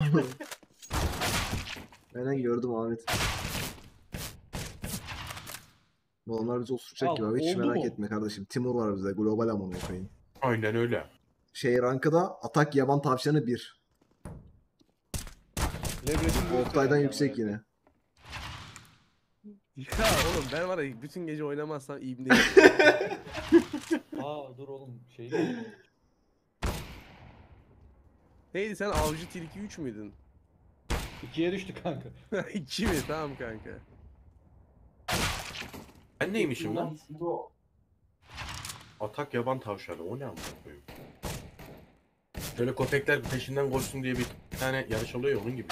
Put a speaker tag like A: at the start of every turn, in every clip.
A: Ben gördüm Ahmet. Onlar bizi osuracak gibi abi. Hiç
B: oldu
A: merak
B: mu?
A: etme kardeşim. Timur var bizde. Global amına koyayım.
C: Aynen öyle.
A: Rankıda atak yaban tavşanı 1.
B: Lebred'in
A: Oktay'dan yüksek yine.
D: Ya oğlum ben var ya bütün gece oynamazsam iyi değilim.
B: Dur oğlum şey değil mi?
D: Neydi sen avcı tilki 3 müydün?
B: 2'ye düştü kanka.
D: 2 mi? Tamam kanka.
C: Ben neymişim lan? Atak yaban tavşanı. O ne amına koyayım? Şöyle köpekler peşinden koşsun diye bir tane yarış oluyor ya onun gibi.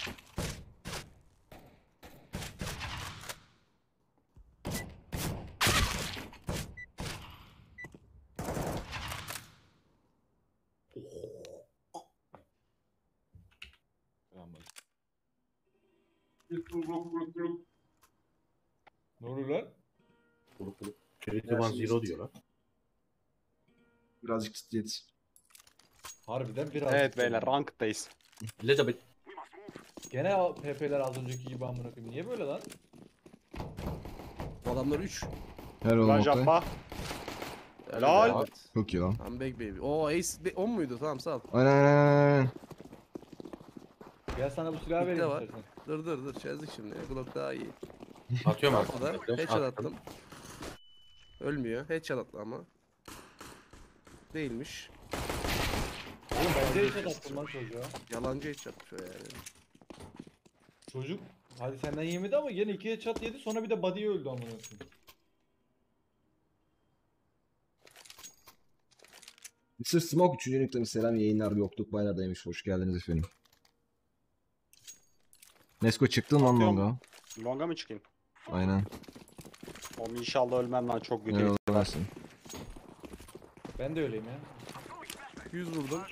B: Ne oluyor lan?
C: Kuluk kuluk. Creative One Zero diyor lan.
A: Birazcık ciddiyet.
B: Harbiden biraz.
E: Evet beyler rankedayız.
C: Elizabeth.
B: Gene PP'ler az önceki gibi amına koyayım. Niye böyle lan?
D: Adamlar 3.
A: Helal
E: Lan
A: olsun Oktay.
E: Jabba. Helal.
D: Evet.
A: Çok iyi lan.
D: I'm back baby. Oo Ace 10 muydu? Tamam sağ ol.
A: Aynen.
B: Gel sana bu silahı
D: Bitti
B: vereyim
D: var.
B: istersen.
D: Dur çözdük şimdi. Glock daha iyi.
C: Atıyorum
D: Arkada
C: artık.
D: headshot attım. Ölmüyor. Headshot attı ama. Değilmiş.
B: Oğlum ben de headshot attım lan çocuğa.
D: Yalancı headshotmış o yani.
B: Çocuk hadi senden yemedi ama yine 2 headshot yedi sonra bir de body'ye öldü amına koyayım.
A: Mr. Smoke 3. noktanın selam yayınlar yokluk baylardaymış. Hoş geldiniz efendim. Nesko çıktın lan
E: Atıyorum.
A: longa.
E: Longa mı çıkayım?
A: Aynen.
E: Oğlum inşallah ölmem lan çok kötü.
A: Ne olursun.
B: Ben de öyleyim ya.
D: 100 vurdum.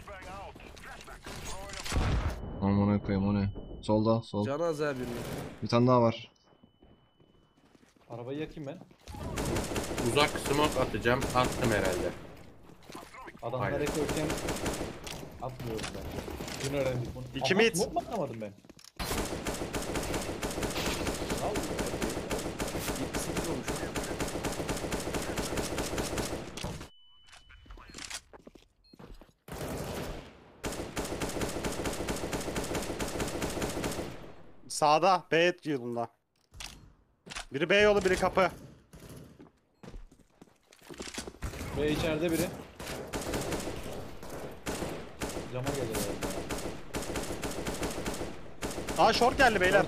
A: Aman koyayım o ne? Solda sol.
D: Canı az her birinin.
A: Bir tane daha var.
B: Arabayı yakayım ben.
C: Uzak smoke atacağım. Attım herhalde.
B: Adamlar
C: Aynen.
B: ekoyken atmıyorum ben. Dün öğrendik bunu.
E: İki
B: Aha,
E: mid.
B: smoke mu atlamadım ben? Al.
D: 78 olmuş.
E: Sağda B yolunda. Biri B yolu biri kapı.
B: Ve içeride biri. Cama gelir herhalde.
E: Aa short geldi beyler.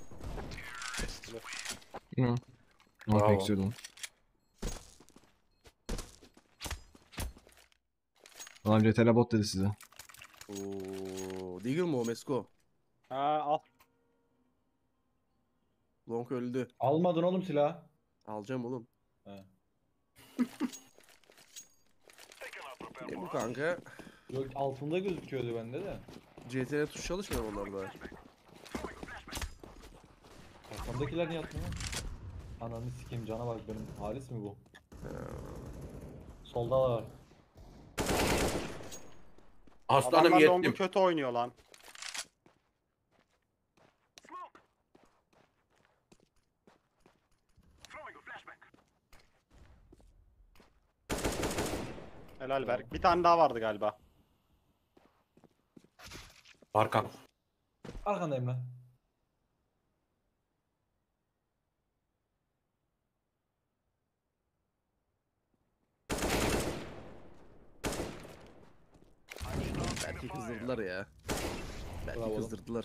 A: Hı. Ama
C: Bravo.
A: pek sürdüm. Lan CTRL bot dedi size.
D: Oo, Deagle mu o Mesko?
E: Ha al.
D: Long öldü.
B: Almadın oğlum silahı.
D: Alacağım oğlum.
B: He.
D: Ne bu kanka?
B: Yok altında gözüküyordu bende de.
D: CTRL tuş çalışmıyor onlarda.
B: Arkamdakiler niye atmıyor lan? Ananı sikeyim cana bak benim halis mi bu? Solda da var.
C: Aslanım
E: Adamlar longu
C: yettim.
E: kötü oynuyor lan. Helal Berk. Bir tane daha vardı galiba.
C: Arkan.
B: Arkandayım lan.
D: Belki kızdırdılar ya. Belki
B: Bravo.
D: kızdırdılar.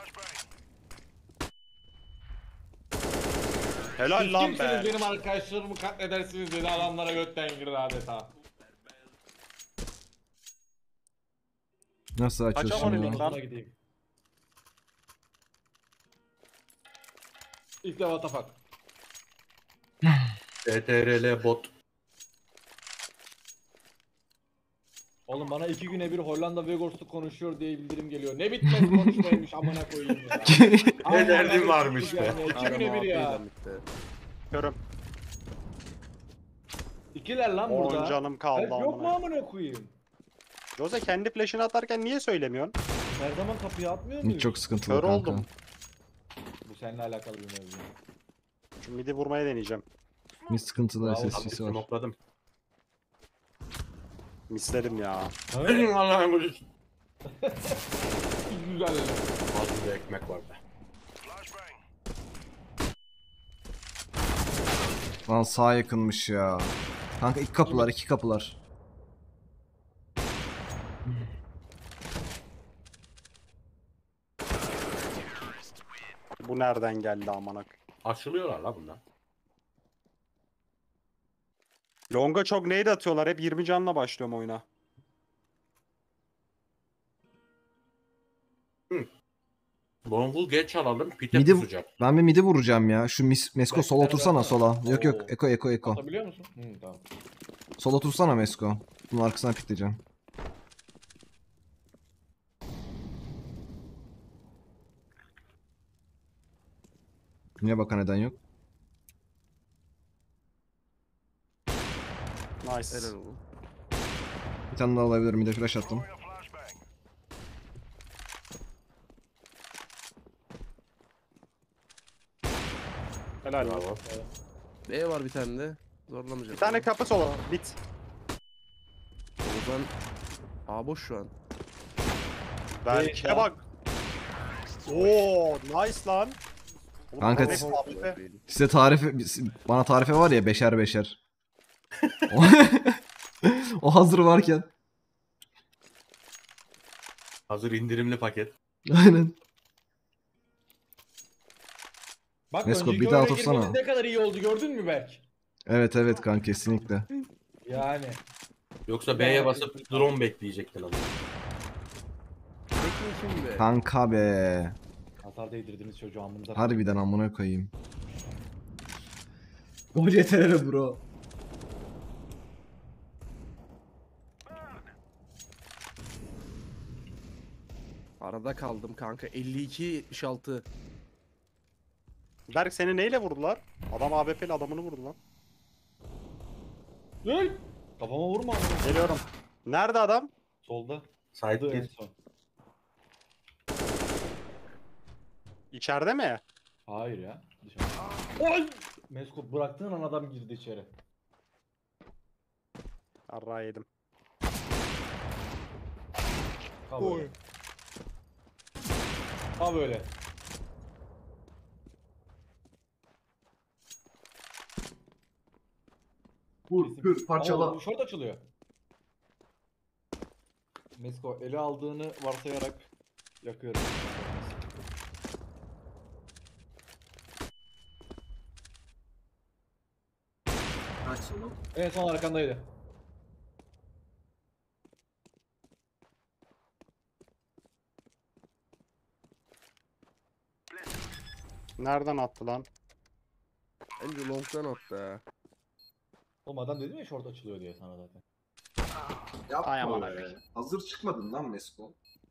E: Helal lan Berk.
B: benim arkadaşlarımı katledersiniz dedi adamlara götten girdi adeta.
A: Nasıl açıyorsun
E: Açamadım
A: ya?
E: ilk.
B: Sana gideyim. İlk defa tapak.
C: CTRL bot.
B: Oğlum bana 2 güne bir Hollanda Vegors'u konuşuyor diye bildirim geliyor. Ne bitmez konuşmaymış amına koyayım ya.
C: Ne derdin varmış be.
B: 2 güne bir ya.
D: Adam bitti.
E: Körüm.
B: İkiler lan
E: 10
B: burada.
E: canım kaldı
B: Yok mu
E: amına.
B: amına koyayım?
E: Jose kendi flash'ını atarken niye söylemiyorsun?
B: Her zaman kapıya atmıyor
A: Mid
B: muyuz?
A: çok sıkıntılı
E: Kör
A: kanka.
E: oldum.
B: Bu seninle alakalı bir mevzu.
E: Şu midi vurmaya deneyeceğim.
A: Mid sıkıntılı
B: Bravo,
A: SSG'si var.
C: Smokladım.
E: Mislerim ya.
C: Allah'ım bu iş.
B: Güzel.
C: Ağzımda ekmek vardı.
A: Lan sağ yakınmış ya. Kanka iki kapılar, iki kapılar.
E: Bu nereden geldi amanak?
C: Açılıyorlar la bunlar.
E: Longa çok nade atıyorlar. Hep 20 canla başlıyorum oyuna.
C: Long'u geç alalım. Pite
A: Midi,
C: pusacak.
A: ben bir midi vuracağım ya. Şu Mesko sola
B: Bekler
A: otursana
B: versene.
A: sola. Yok yok,
B: Oo.
A: Eko.
B: Atabiliyor musun? Tamam.
A: Sola otursana Mesko. Bunun arkasına pikleyeceğim. Niye bakan neden yok?
E: Nice.
D: Helal oğlum.
A: Bir tane daha alabilirim. Bir de flash attım.
E: Helal lan.
C: Bravo.
D: B var bir tane de. Zorlamayacağım.
E: Bir tane kapı sola. Bit.
D: Oradan A boş şu an.
E: Belki
B: ya.
E: bak. Oo, nice lan. Oğlum,
A: Kanka,
E: hep AWP.
A: Size bana tarife var ya beşer beşer. O, o hazır varken.
C: Hazır indirimli paket.
A: Aynen.
B: Bak
A: Mesko,
B: önceki
A: bir daha
B: oyuna
A: otursana.
B: girmemiz ne kadar iyi oldu gördün mü Berk?
A: Evet kanka kesinlikle.
B: Yani.
C: Yoksa B'ye basıp drone bekleyecektin ama.
D: Bekle şimdi.
A: Kanka be.
B: Hasar değdirdiniz çocuğu amınıza.
A: Harbiden amına koyayım. Gol yeter bro.
D: Arada kaldım kanka. 52-76.
E: Berk seni neyle vurdular? Adam AWP'li adamını vurdu lan.
B: Gel. Kafama vurma. amına.
E: Geliyorum. Nerede adam?
B: Solda.
C: Side
B: Dur en
C: bir.
B: son.
E: İçeride mi?
B: Hayır ya. Dışarı. Oy! Mesko bıraktığın an adam girdi içeri.
E: Arra yedim.
B: Ha böyle. Ha böyle.
A: Vur, kır,
B: Ama şort açılıyor. Mesko ele aldığını varsayarak yakıyorum. En son arkandaydı.
E: Nereden attı lan?
D: Bence long'dan attı ha.
B: Oğlum adam dedim ya short açılıyor diye sana zaten.
E: Ay aman
A: Hazır çıkmadın lan Mesko.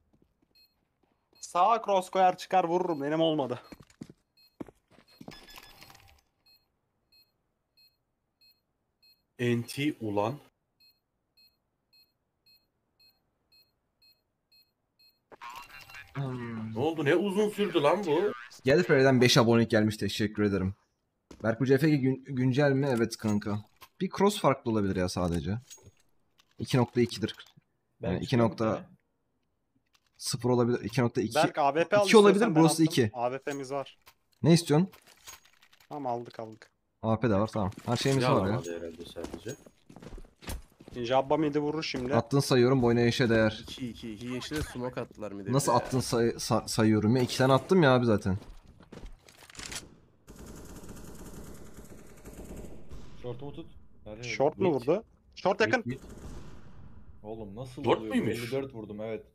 E: Sağa cross koyar çıkar vururum. Benim olmadı.
C: NT ulan. Ne oldu? Ne uzun sürdü lan bu?
A: Gelfer'den 5 abonelik gelmiş, teşekkür ederim. Berk bu CFG güncel mi? Evet kanka. Bir cross farklı olabilir ya sadece. 2.2'dir. Yani 2.0 olabilir. 2.2.
E: Berk AWP al
A: 2 olabilir,
E: istiyorsan ben
A: burası
E: attım.
A: 2.
E: AWP'miz var.
A: Ne istiyorsun?
E: Tamam aldık.
A: AP de var, tamam. Her şeyimiz var ya.
C: Yalamadı herhalde sadece.
E: Ninja Abba midi vurur şimdi.
A: Attın sayıyorum, boyuna yaşa değer.
D: 2-2. Yeşile smoke attılar mı
A: Nasıl attın sayıyorum ya? 2 tane attım ya abi zaten.
B: Short'umu tut. Nerede?
E: Short mu vurdu? Short yakın.
C: Mid, mid.
B: Oğlum nasıl
C: Short
B: oluyor?
C: muymuş?
B: 54 vurdum evet.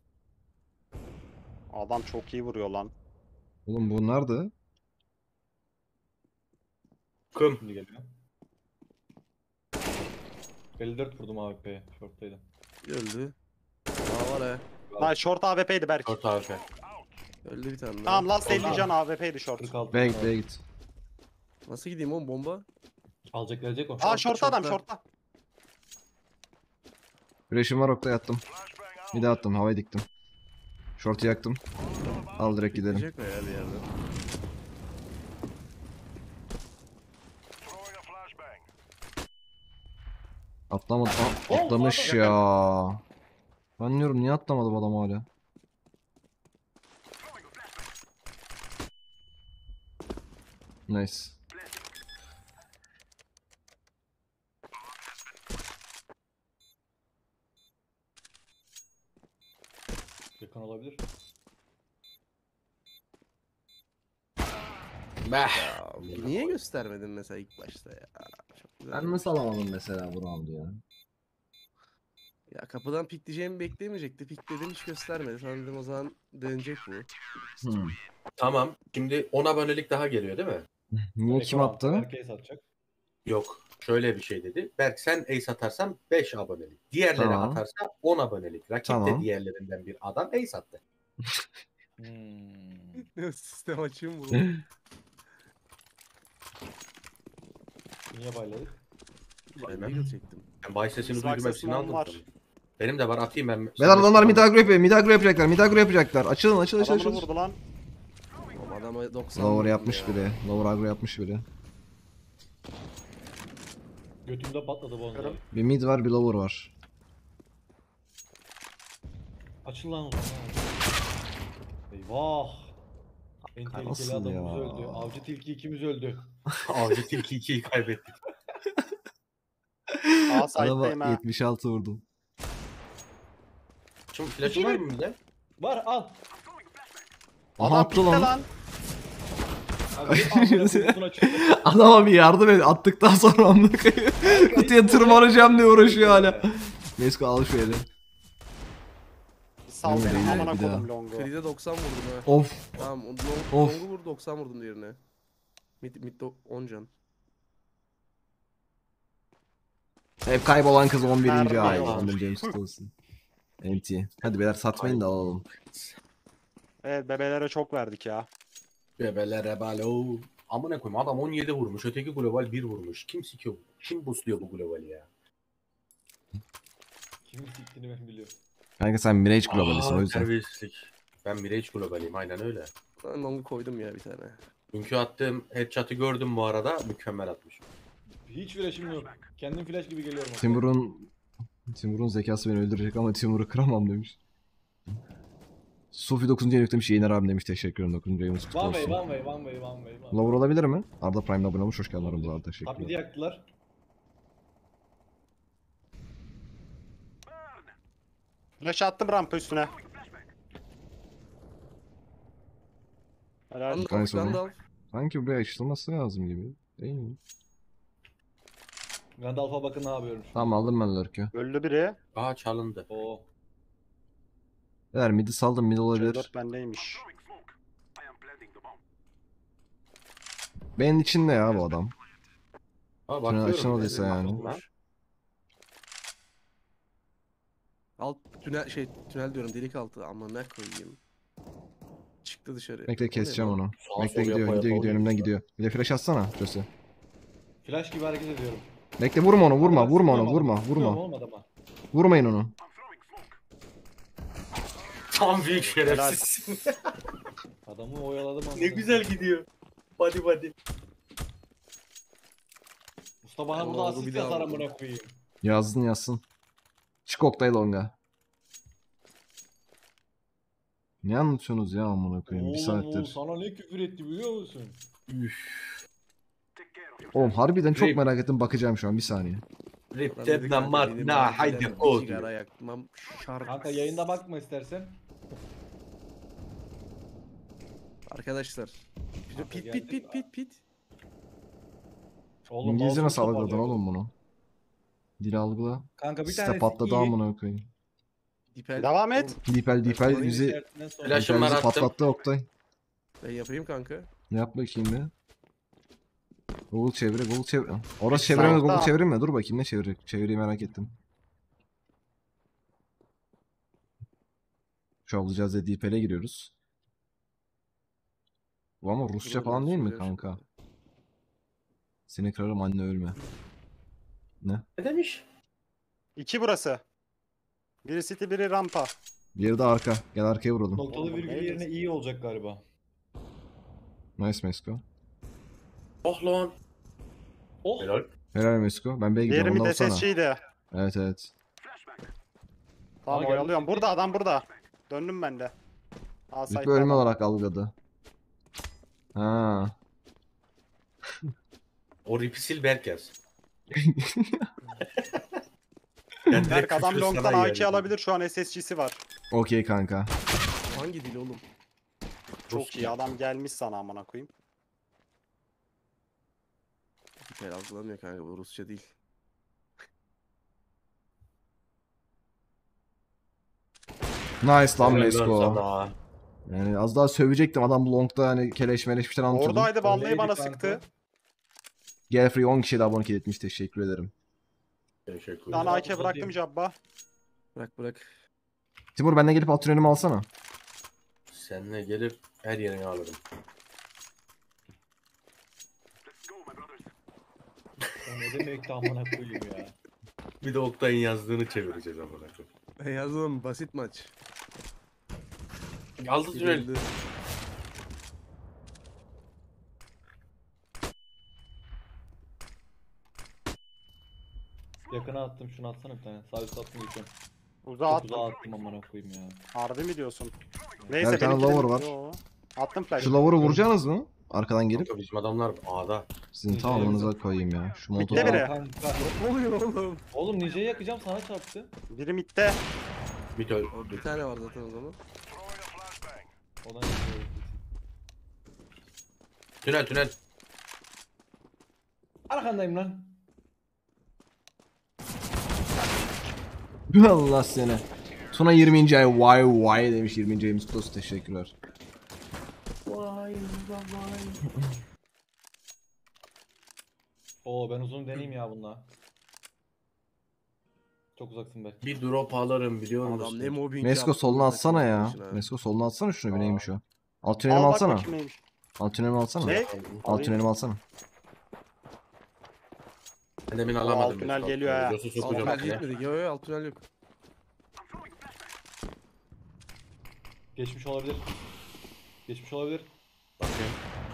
E: Adam çok iyi vuruyor lan.
A: Oğlum bu nerede?
C: Kım.
B: Şimdi geliyor. 54 vurdum AWP'ye. Short'taydı.
D: Öldü. Daha var ha.
E: Lan short AWP'ydi Berk.
C: Short AWP.
D: Öldü bir tane daha.
E: Tamam last 50 can AWP'ydi short.
B: 46.
A: B'ye git, B'ye git.
D: Nasıl gideyim oğlum bomba?
B: Alacak gelecek o.
E: Aa short adam
D: short'ta.
E: shortta.
A: Flash'ım var, Oktay attım. Bir daha attım, havaya diktim. Short'u yaktım. Al direkt gidelim.
D: Gidecek mi ya bir yerden?
A: Atlamadı. Atlamış ya. Ben diyorum niye atlamadım adam hala. Nice.
B: Yakın olabilir.
C: Bah.
D: Niye göstermedin mesela ilk başta ya? Çok güzel.
A: Ben nasıl alamadım mesela bu roundu ya?
D: Ya kapıdan pikleyeceğimi beklemeyecekti. Pikledim hiç göstermedi. Sanırım o zaman dönecek bu.
A: Hmm.
C: Tamam. Şimdi 10 abonelik daha geliyor değil mi?
A: Niye kim attı?
B: Herkes satacak.
C: Yok. Şöyle bir şey dedi. Berk sen ace atarsan 5 abonelik. Diğerleri
A: Tamam.
C: atarsa 10 abonelik. Rakip
A: Tamam.
C: de diğerlerinden bir adam ace attı.
D: Sistem açayım bu.
B: Niye bayladık?
D: Ben Eagle çektim.
C: Ben bay sesini
E: Biz
C: duydum hepsini
E: Access'ın
C: aldım.
E: var.
C: tabii. Benim de var atayım ben.
A: Beyler adamlar mid agro yapıyor. Mid agro yapacaklar. Mid agro yapacaklar. Açılın açıl açıl
E: Adamını
A: açıl.
E: vurdu lan.
D: Oğlum adama 90
A: Lower
D: vurdum
A: yapmış
D: ya.
A: biri. Lower agro yapmış biri.
B: Götümde patladı bu onlar.
A: Bir mid var bir lower var.
B: Açıl lan o zaman. Eyvah. En tehlikeli
A: Nasıl
B: adamımız
A: ya?
B: öldü. Avcı tilki ikimiz öldü.
C: Avcı tilki 2'yi kaybettik.
E: A site'dayım
A: Adama
E: ha.
A: 76 vurdum.
C: Şimdi flash'ın var mı bir de?
B: Var al.
A: Aha
E: Adam
A: attı
E: pikte
A: lan.
E: lan.
B: Abi, kutusuna çıktı.
A: Adama bir yardım et. Attıktan sonra amına koyayım. Kutuya tırmanacağım diye uğraşıyor hala. Nesko al şu eli.
E: Sal
A: Değil,
E: beni amına
A: bir daha.
E: kodum longu.
D: Free'de 90 vurdum ha.
A: Of.
D: Tamam
A: Of.
D: longu vurdu 90 vurdum diğerine. Mid 10 can.
A: Hep kaybolan kız 11.
E: Mermi
A: ay.
E: yok.
A: Sanırım James tutulsun. NT. Hadi beyler satmayın da alalım.
E: Evet bebelere çok verdik ya.
C: Bebelere balo. Amına koyayım adam 17 vurmuş. Öteki global 1 vurmuş. Kim sikiyor? Kim boostluyor bu globali ya?
B: Kimin siktiğini ben biliyorum.
A: Kanka sen Mirage globalisin o yüzden.
C: Terbiyesizlik. Ben Mirage globaliyim aynen öyle.
D: Ben longu koydum ya bir tane.
C: Dünkü attığım headshot'ı gördüm bu arada. Mükemmel atmış.
B: Hiç flash'im yok. Kendim flash gibi geliyorum.
A: Timur'un zekası beni öldürecek ama Timur'u kıramam demiş. Sofi 9. ayını demiş. Yener abi demiş. Teşekkür ederim 9. ayımız kutlu
B: One way,
A: olsun.
B: one way, one way, one way.
A: Lover olabilir mi? Arda Prime'le abone olmuş. Hoş geldin bu arada. Teşekkür
B: Top mid'i
A: ederim.
B: yaktılar.
E: Flash attım rampa üstüne. Helal.
D: Gandalf,
A: Nice oğlum.
D: Gandalf.
A: Sanki buraya açılması lazım gibi. Değil mi?
B: Gandalf'a bakın ne yapıyorum.
A: Tamam aldım ben lurk'ü.
E: Öldü biri.
C: Aa çalındı.
B: Oo.
A: Eğer midi saldım mid olabilir.
E: C4 bendeymiş.
A: Benim içinde ya bu adam.
C: Aa
A: Tünel
C: bakıyorum.
A: açılmadıysa yani.
C: Lan.
D: Alt tünel diyorum delik altı ama ne koyayım. Çıktı dışarı.
A: Bekle
D: O ne
A: keseceğim
D: lan?
A: onu.
C: Sağa
A: Bekle
C: sola
A: gidiyor
C: yapa
A: gidiyor
C: yapa
A: gidiyor önümden
C: oynuyor.
A: gidiyor. Bir de flash atsana Jose.
B: Flash gibi hareket ediyorum.
A: Bekle vurma onu vurma
B: Ama
A: vurma onu
B: sıkıyorum
A: vurma
B: adamı, sıkıyorum,
A: vurma.
B: olmadı ama.
A: Vurmayın onu.
C: Tam büyük şerefsiz.
B: Adamı oyaladım ama.
C: Ne güzel gidiyor. Body body.
B: Usta bana
D: Ben
B: burada
D: oldu,
B: asist
D: bir daha
B: yazar
D: vurdum.
B: amına koyayım.
A: Yazsın yazsın. Çık Oktay Longa. Ne anlatıyorsunuz ya amına koyayım bir
B: Oğlum o
A: saattir.
B: sana ne küfür etti biliyor musun?
A: Oğlum harbiden çok
C: Rip.
A: merak ettim bakacağım şu an bir saniye.
C: Rip
D: Ben
C: dead
D: dedik
C: na
D: kanka,
C: mat
D: benim
C: na
D: acilen
C: haydi
D: bir
C: o
D: sigara
C: diyor.
D: yakmam şart.
B: Kanka yayında bakma istersen.
D: Arkadaşlar.
B: Kanka
D: Pit
B: geldi.
D: pit pit pit pit.
B: Oğlum,
A: İngilizce
B: mouse'um
A: nasıl algıladın
B: kapanıyor.
A: oğlum bunu? Dil algıla.
B: Kanka bir
A: Site
B: tanesi
A: patladı
B: iyi.
A: amına koyayım.
D: Dipel.
E: Devam et.
A: Dipel dipel
B: Oyun
A: bizi
B: işaretinden sonra-
C: Flash-
A: dipel
C: Flash'ım
A: bizi
C: var, attım.
A: patlattı Oktay.
D: Ben yapayım kanka.
A: Ne yap bakayım be. Google çevire Google çevir. Orası çevirme
E: Sağda.
A: Google çevirme. Dur bakayım ne çevirecek. Çeviriyi merak ettim. Şu alacağız diye dipel'e giriyoruz. Bu ama Rusça
D: Dur,
A: falan değil mi
D: söylüyorum
A: kanka?
D: şimdi.
A: Seni kırarım anne ölme. Ne?
C: Ne demiş?
E: 2 burası. Biri city biri rampa.
A: Diğeri de arka. Gel arkaya vuralım.
B: Noktalı
E: Oğlum,
B: virgül
E: neredesin?
B: yerine iyi olacak galiba.
A: Nice Mesko.
C: Oh lan.
B: Oh.
C: Helal.
A: Helal Mesko. Ben B'ye gidiyorum.
E: Diğeri
A: Ondan
E: bir
A: vursana.
E: SSC'ydi.
A: Evet evet.
E: Tamam
B: Aa,
E: oyalıyorum.
B: geldi.
E: Burada adam burada. Döndüm ben de. Aa,
A: İlk
E: site'de
A: bölüm
E: adam.
A: olarak algıladı. Ha.
C: O ripi sil Berk yaz. Ben direkt
E: Berk adam
C: küfür
E: long'dan
C: sana
E: AK
C: geldim.
E: alabilir. Şu an SSC'si var.
A: Okey kanka.
D: Hangi dil oğlum?
E: Çok
C: Rus
E: iyi. Adam gelmiş sana amına koyayım.
D: Hiç el algılamıyor kanka, bu Rusça değil.
A: Nice lan
C: Helal
A: Mesko.
C: sana.
A: Yani az daha sövecektim. Adam long'da hani keleş meleş bir şeyler anlatıyordu.
E: Oradaydı vallahi
B: Öyleydi
E: bana
B: kanka.
E: sıktı.
A: Gelfrey 10 kişiye de abonelik etmiş. Teşekkür ederim.
C: Teşekkür
E: Bir tane
C: ederim.
E: AK bıraktım
B: Uzatayım.
E: Jabba.
D: Bırak.
A: Timur benden gelip alt tünelimi alsana.
C: Seninle gelip her yerini alırım.
B: Ya ne demek ki amına koyayım ya.
C: Bir de Oktay'ın yazdığını çevireceğiz amına koyayım.
D: Yazdım, basit maç.
C: Yazdı
D: Bir
C: tünel.
D: öldü.
B: Yakına attım, şunu atsana bir tane. Sağ üst attım geçiyorum.
E: Uzağa
B: Çok uzağa
E: attım.
B: attım amına koyayım ya.
E: Harbi mi diyorsun?
A: bir
E: Neyse
A: tane
E: benimki de-
A: lower var.
E: Yo. Attım flash.
A: Şu lower'ı vuracaksınız mı? Arkadan gelip.
C: Kanka bizim adamlar A'da.
A: Sizin
B: Nice.
A: tamamınıza koyayım ya. Şu
E: Bitti
A: molotofu.
E: biri.
B: Ya kanka.
D: Ne oluyor oğlum?
B: Oğlum Nice'yi yakacağım sana çarptı.
E: Biri midde.
C: Bir de
D: O bir tane var zaten o zaman.
B: O da Nice'yi
C: tünel tünel.
B: Arkandayım lan.
A: Allah seni. Tuna 20. ay vay demiş 20. ayımız kutlu olsun. Teşekkürler.
B: Oo ben uzun deneyeyim ya bununla. Çok uzaksın belki.
C: Bir drop alırım biliyor musun?
D: Adam ne mobbing
A: Mesko
D: yaptı
A: soluna
D: maçın
A: atsana ya.
D: başına.
A: Mesko soluna atsana şunu bir neymiş o. Alt tünelimi
E: Al bak
A: alsana.
E: bakayım neymiş.
A: Alt tünelimi alsana.
E: Ne?
A: Alt tünelimi alsana.
C: Ben demin
E: O
C: alamadım.
E: alt tünel geliyor ha.
C: Yoksa
D: Alt
C: sokacağım
D: tünel
C: içine.
D: gitmedi. Yo yo, alt tünel yok.
B: Geçmiş olabilir. Geçmiş olabilir.
C: Bakıyorum.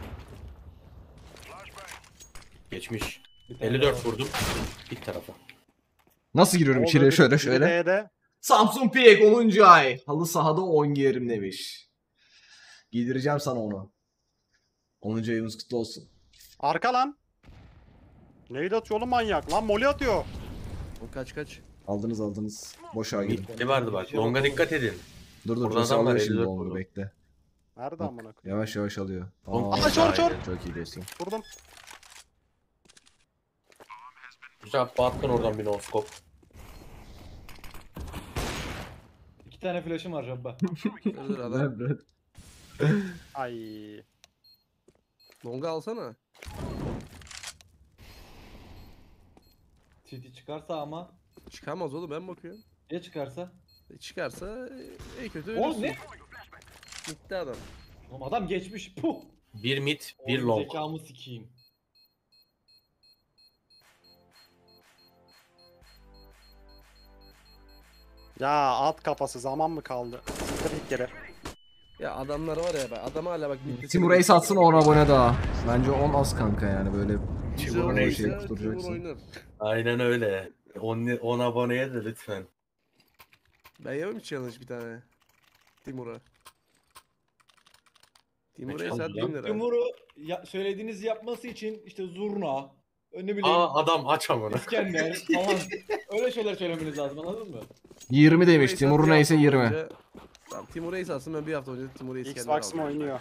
C: Geçmiş.
B: Bir tane
C: 54
B: daha.
C: vurdum. Bir tarafa.
A: Nasıl giriyorum
E: Oldu,
A: içeriye
E: biri-
A: şöyle
E: biri
A: şöyle.
E: B'de.
A: Samsun Piyek 10. ay. Halı sahada 10 giyerim demiş. Giydireceğim sana onu. 10. ayımız kutlu olsun.
E: Arka lan. Neydi atıyor oğlum manyak? Lan moli atıyor.
D: O kaç.
A: Aldınız aldınız. Boş ay gidin.
C: Ne vardı bak. Longa dikkat edin.
A: Dur
C: Buradan
A: Burası
C: adam var,
A: alıyor şimdi
C: 54
A: onu
C: vurdu.
A: bekle.
E: Nerede
A: Bak,
E: amına koyayım?
A: yavaş yavaş alıyor.
C: Aa,
E: çor.
A: Çok iyi diyorsun.
E: Vurdum.
C: Güzel attın oradan bir noskop.
B: 2 tane flash'ım var Jabba.
D: Dur adam.
E: Ay.
D: Longa alsana.
B: CT çıkarsa ama.
D: Çıkamaz oğlum, ben bakıyorum.
B: Ya çıkarsa?
D: Çıkarsa en kötü
B: Oğlum
D: ölürsün.
B: ne?
D: Gitti adam.
B: Oğlum adam geçmiş. Puh.
C: Bir mid, bir
B: Oğlum
C: long.
B: zekamı sikeyim.
E: Ya at kafası zaman mı kaldı? Siktir git geri.
D: Ya adamlar var ya, adam hala bak bitti.
A: Timur Ace atsın 10 abone daha. Bence 10 az kanka yani böyle.
C: Timur
A: Ace
D: Timur
A: tutturacaksın.
D: oynar.
C: Aynen öyle. 10 aboneye de lütfen.
D: Ben yapayım challenge bir tane. Timur'a. Timur'a
C: challenge
D: saat
C: lan?
D: 1000 lira.
B: Timur'u söylediğinizi yapması için işte zurna, ne bileyim
C: Aa adam aç amına.
B: İskender falan öyle şeyler söylemeniz lazım, anladın mı?
A: 20 demiş.
D: Ace
A: Timur'un
D: at, bir
A: neyse
D: hafta
A: 20.
D: boyunca- Tamam, Timur Ace atsın, ben bir hafta önce Timur Ace kendime
E: Xbox mı
D: aldım.
E: oynuyor?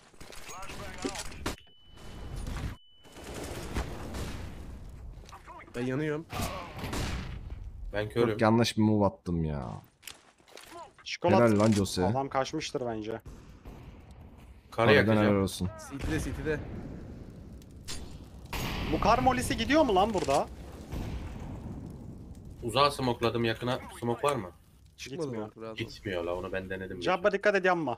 D: Ben yanıyorum.
C: Ben körüm.
A: Çok yanlış bir move attım ya.
E: Çikolat.
A: Helal lan Jose.
E: Adam kaçmıştır bence.
C: Karı
A: Harbiden helal
C: yakacağım.
A: olsun.
D: City'de.
E: Bu kar molisi gidiyor mu lan burada?
C: Uzağa smokladım, yakına smoke var mı?
D: Çıkmadı
E: Gitmiyor.
D: mı? Rahat ol.
C: Gitmiyor la, onu ben denedim.
E: Jabba dikkat et yanma.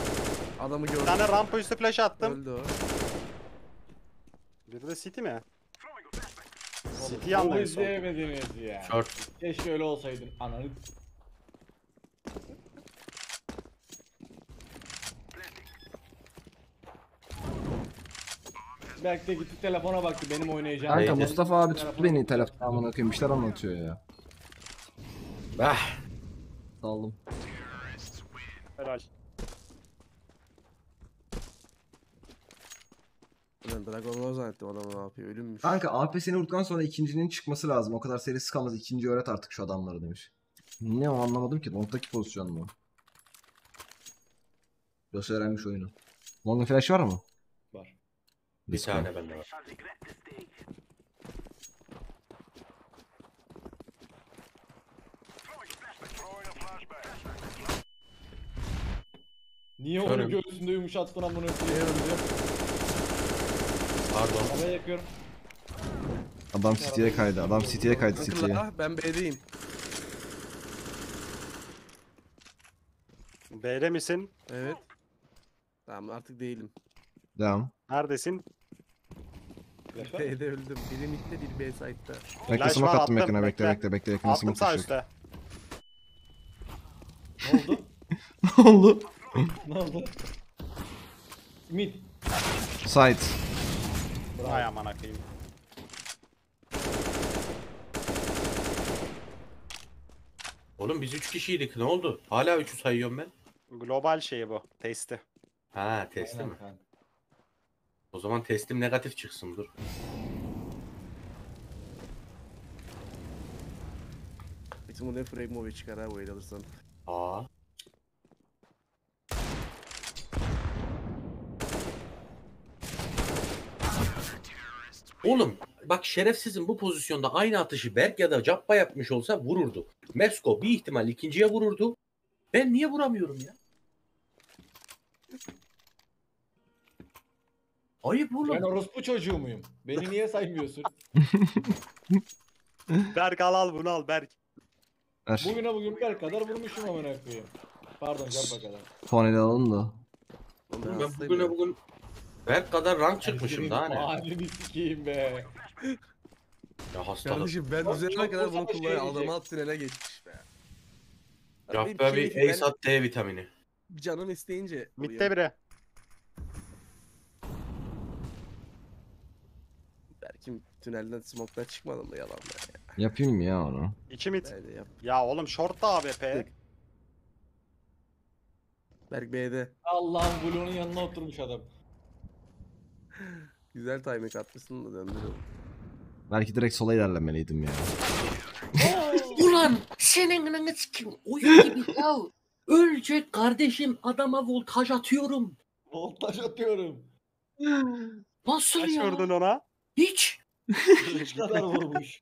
D: Adamı
E: Bir
D: gördüm.
E: tane rampa üstü flash attım.
D: Öldü o.
E: Biri de city mi? City yandı
B: Bunu
E: en son.
B: izleyemediniz ya.
C: Short.
B: Keşke öyle olsaydın. Ananı. Belki de gitti telefona baktı benim oynayacağım.
A: Kanka
C: Neydi?
A: Mustafa abi tuttu beni telefonla amına koyayım. Bir şeyler anlatıyor ya.
C: Ah.
A: Saldım.
E: Helal.
D: Ben Dragon Ball zannettim adamı ne yapıyor ölümmüş.
A: Kanka AP seni vurduktan sonra ikincinin çıkması lazım. O kadar serisi kalmaz. İkinciyi öğret artık şu adamları demiş. Ne o anlamadım ki. Long'daki pozisyon mu? Gösterenmiş oyunu. Long'un flash var mı?
B: Var.
C: Bir tane bende var.
B: Niye onu
C: Körüm.
B: göğsünde yumuşattın amına
D: Ne
B: koyayım?
D: öldü?
C: Pardon.
B: Havaya yakıyorum.
A: Adam City'ye kaydı. Adam City'ye kaydı City'ye.
D: Akıllı ben B'deyim.
E: B'de misin?
D: Evet. Tamam artık değilim.
A: Devam.
E: Neredesin?
B: Flash var mı?
D: B'de öldüm. Biri midde biri B site'da.
A: Bekle
E: Flash
A: smoke
E: var,
A: attım
E: attım,
A: yakına. Bekle
E: bekle.
A: bekle bekle. Yakına
E: Attım
A: smoke
E: sağ
A: düşecek.
E: üstte.
B: Ne oldu?
A: Ne oldu?
B: Ne oldu? Mid.
A: Side.
E: Ay aman akıyım.
C: Oğlum biz 3 kişiydik. Ne oldu? Hala 3'ü sayıyorum ben.
E: Global şeyi bu. Testi.
C: Ha testi
B: Aynen
C: mi?
B: kanka.
C: O zaman testim negatif çıksın dur.
D: Bütün bu ne frame movie çıkar ha bu el alırsan.
C: Aa. Oğlum bak şerefsizin bu pozisyonda aynı atışı Berk ya da Cabba yapmış olsa vururdu. Mesko bir ihtimal ikinciye vururdu. Ben niye vuramıyorum ya? Ayıp
B: Ben
C: oğlum.
B: orospu çocuğu muyum? Beni niye saymıyorsun?
E: Berk al bunu al Berk.
A: Ver.
B: Bugüne bugün bir kadar vurmuşum amına koyayım. Pardon Cabba kadar.
A: Puaneli alalım da.
D: Oğlum
C: Ben
D: hastayım
C: bugüne
D: ya.
C: bugün Berk kadar rank çıkmışım
B: Senin
C: daha ne?
B: halini sikeyim be.
C: Ya hastalık.
D: Kardeşim ben
B: Çok-
D: düzelene
B: çok
D: kadar
B: olsa
D: bunu
B: da şey
D: kullanıyor.
B: diyecek.
D: Adamı alt tünele geçmiş be.
C: Cabba
D: Benim
C: bir
D: keyfim,
C: Ace at D vitamini.
D: ben canım isteyince.
E: Mid'de biri.
D: Belki tünelden smoke'dan çıkmadım da yalan be.
A: Yapayım mı ya onu?
E: 2 mid.
D: B'de yap.
E: Ya oğlum short da AWP.
D: Berk B'de.
B: Allah'ın Blue'nun yanına oturmuş adam.
D: Güzel timing atmışsın da döndürüyorum.
A: Belki direkt sola ilerlemeliydim ya.
C: Ulan senin ananı sikim oyun gibi ya. Ölecek kardeşim adama voltaj atıyorum.
B: Voltaj atıyorum.
C: Nasıl
E: Kaç
C: ya?
E: vurdun ona?
C: Hiç.
B: Hiç kadar vurmuş.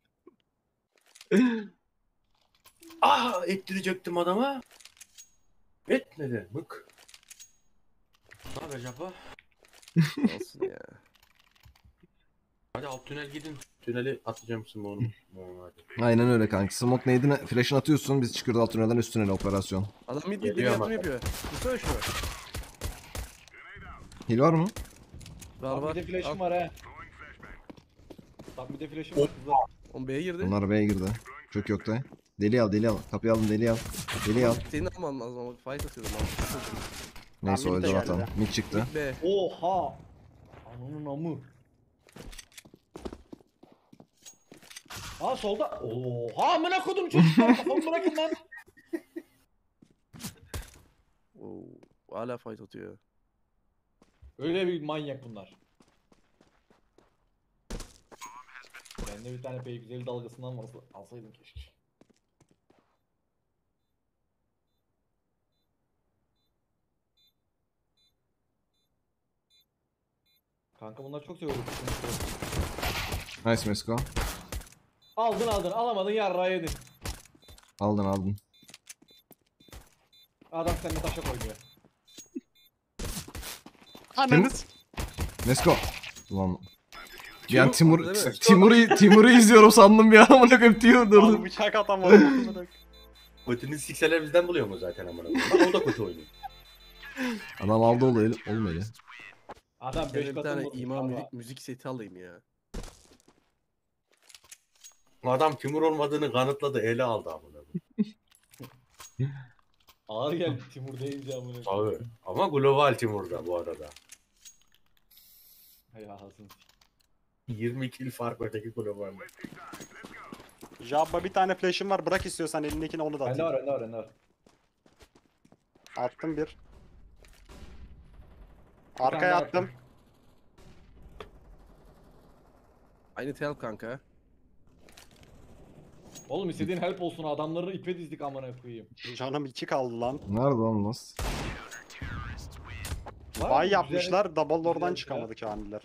C: Ettirecektim adama. Etmedi. Mık. Ne haber Cabba?
D: Olsun ya.
C: Hadi alt tünel gidin. Tüneli atacağım smoke'unu. Hadi.
A: Aynen öyle kanka. Smoke neydi? Flash'ını atıyorsun. Biz çıkıyoruz alt tünelden üst tünele operasyon.
D: Adam mid
C: Geliyor
D: mid
C: ama.
D: yaptım yapıyor. Tutsana şunu.
A: Heal var mı?
D: Var
B: Bak
D: var.
B: bir de flash'ım
D: Al.
B: var he. Bak bir de flash'ım var kızlar.
D: Oğlum B'ye girdi.
A: Bunlar B'ye girdi. Çok yok da. Deli al deli al. Kapıyı alın deli al. Deli al.
D: Senin alman lazım ama fight atıyordum abi.
A: Neyse o
E: mid de
A: öldü
E: geldi.
A: zaten. Mid çıktı.
D: Mid B.
B: Oha. Ananın amı. Aa solda. Oha amına kodum çocuklar kafamı bırakın lan.
D: Oo, hala fight atıyor.
B: Öyle bir manyak bunlar. Ben de bir tane P250 dalgasından varsa alsaydım keşke. Kanka bunlar çok seviyor.
A: Nice Mesko.
B: Aldın alamadın yarrağı yedin.
A: Aldın aldın.
B: Adam seninle taşa koyuyor.
E: Ananız.
A: Mesko. Ulan. Bir
C: Timur-
A: an Timur,
D: Değil mi?
A: Timur'u izliyorum sandım ya. Amına koyayım Timur
E: Al
A: durdu.
E: bıçak atamadım.
C: Kötünün sikseler bizden buluyor mu zaten amına koyayım? Bak o da kötü oynuyor.
A: Adam aldı olayı. Olmadı.
B: Adam 5
D: Kendime bir
B: katı
D: tane
B: vurmuş
D: ima
B: valla.
D: müzik seti alayım ya.
C: Adam Timur olmadığını kanıtladı, ele aldı amına.
B: Ağır geldi Timur deyince amına.
C: Tabii. Ama global Timur'da bu arada.
B: Hay ağzını.
C: 20 kill fark öteki global.
E: Jabba bir tane flash'im var. Bırak istiyorsan elindekini, onu da
B: Bende
E: atayım.
B: var, bende var.
E: Attım bir.
B: tane
E: Arkaya
B: daha
E: attım.
D: Aynı tel kanka.
B: Oğlum istediğin help olsun, adamları ipe dizdik amına koyayım.
E: Canım 2 kaldı lan.
A: Nerede lan Las?
B: Var mı
E: Bay
B: güzel-
E: yapmışlar. Double oradan
B: güzel
E: çıkamadı Kamiller.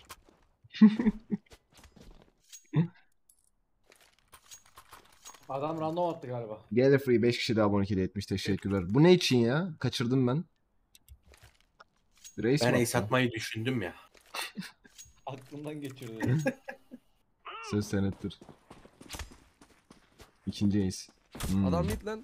B: Adam random attı galiba.
A: Gallifrey 5 kişi de abonelik etmiş. Teşekkürler. Bu ne için ya? Kaçırdım ben. Reis
C: Ben
A: mi
C: ace
A: attı?
C: atmayı düşündüm ya.
B: Aklımdan geçirdi.
A: Söz senettir. İkinci ace. Hmm.
D: Adam mid lan.